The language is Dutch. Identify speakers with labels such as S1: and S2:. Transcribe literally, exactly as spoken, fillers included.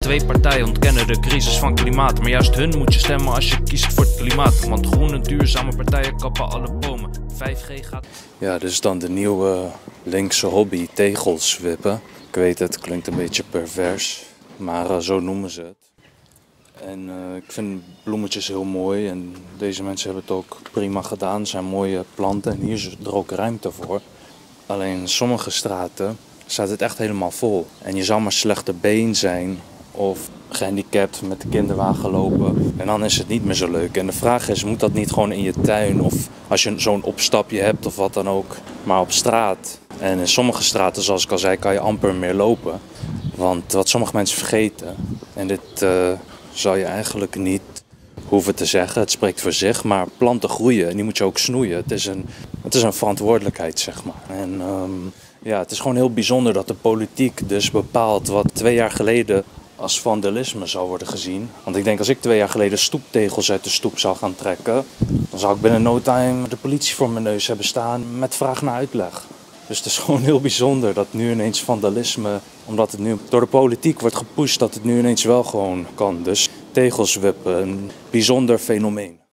S1: Twee partijen ontkennen de crisis van klimaat. Maar juist hun moet je stemmen als je kiest voor het klimaat. Want groene, duurzame partijen kappen alle bomen. vijf G gaat...
S2: Ja, dus dan de nieuwe linkse hobby, tegels wippen. Ik weet het, klinkt een beetje pervers, maar uh, zo noemen ze het. En uh, ik vind bloemetjes heel mooi en deze mensen hebben het ook prima gedaan. Het zijn mooie planten en hier is er ook ruimte voor. Alleen in sommige straten staat het echt helemaal vol. En je zal maar slechte been zijn of gehandicapt met de kinderwagen lopen. En dan is het niet meer zo leuk. En de vraag is, moet dat niet gewoon in je tuin of als je zo'n opstapje hebt of wat dan ook, maar op straat. En in sommige straten, zoals ik al zei, kan je amper meer lopen. Want wat sommige mensen vergeten, en dit uh, zou je eigenlijk niet hoeven te zeggen, het spreekt voor zich, maar planten groeien en die moet je ook snoeien. Het is een, het is een verantwoordelijkheid, zeg maar. En um, ja, het is gewoon heel bijzonder dat de politiek dus bepaalt wat twee jaar geleden als vandalisme zou worden gezien. Want ik denk, als ik twee jaar geleden stoeptegels uit de stoep zou gaan trekken, dan zou ik binnen no time de politie voor mijn neus hebben staan met vraag naar uitleg. Dus het is gewoon heel bijzonder dat nu ineens vandalisme, omdat het nu door de politiek wordt gepusht, dat het nu ineens wel gewoon kan. Dus tegels wippen, een bijzonder fenomeen.